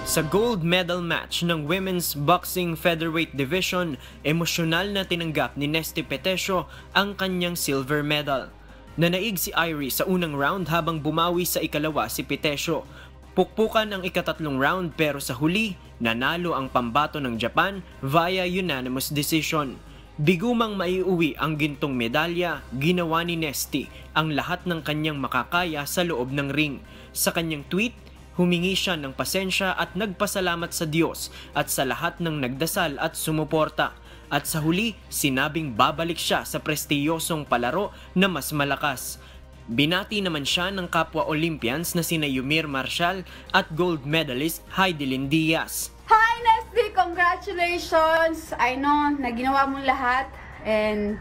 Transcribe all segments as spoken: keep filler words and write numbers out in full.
Sa gold medal match ng Women's Boxing Featherweight Division, emosyonal na tinanggap ni Nesthy Petecio ang kanyang silver medal. Nanaig si Irie sa unang round habang bumawi sa ikalawa si Petecio. Pukpukan ang ikatatlong round pero sa huli, nanalo ang pambato ng Japan via unanimous decision. Bigumang maiuwi ang gintong medalya, ginawa ni Nesthy ang lahat ng kanyang makakaya sa loob ng ring. Sa kanyang tweet, humingi siya ng pasensya at nagpasalamat sa Diyos at sa lahat ng nagdasal at sumuporta. At sa huli, sinabing babalik siya sa prestiyosong palaro na mas malakas. Binati naman siya ng kapwa Olympians na sina Yumir Marshall at gold medalist Heidelin Diaz. Hi Nesthy! Congratulations! I know na ginawa mong lahat and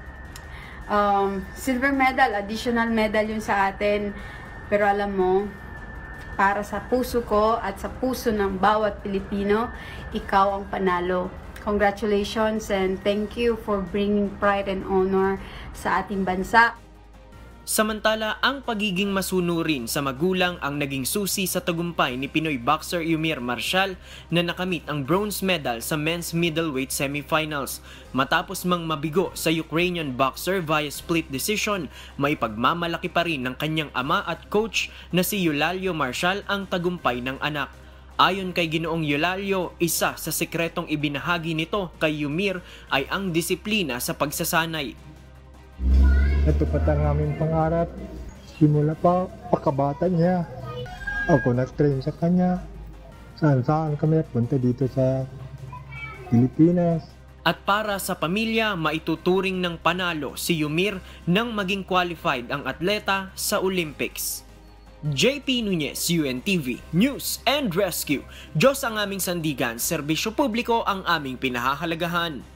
um, silver medal, additional medal yun sa atin. Pero alam mo, para sa puso ko at sa puso ng bawat Pilipino, ikaw ang panalo. Congratulations and thank you for bringing pride and honor sa ating bansa. Samantala, ang pagiging masunurin sa magulang ang naging susi sa tagumpay ni Pinoy boxer Yumir Marshall na nakamit ang bronze medal sa men's middleweight semifinals. Matapos mang mabigo sa Ukrainian boxer via split decision, may pagmamalaki pa rin ng kanyang ama at coach na si Eulalio Marshall ang tagumpay ng anak. Ayon kay Ginoong Eulalio, isa sa sekretong ibinahagi nito kay Yumir ay ang disiplina sa pagsasanay. Natupad ang aming pangarap. Simula pa, pakabata niya. Ako nag-train sa kanya. Saan-saan kami punta dito sa Pilipinas. At para sa pamilya, maituturing ng panalo si Yumir nang maging qualified ang atleta sa Olympics. J P Nunez, U N T V, News and Rescue. Diyos ang aming sandigan, serbisyo publiko ang aming pinahahalagahan.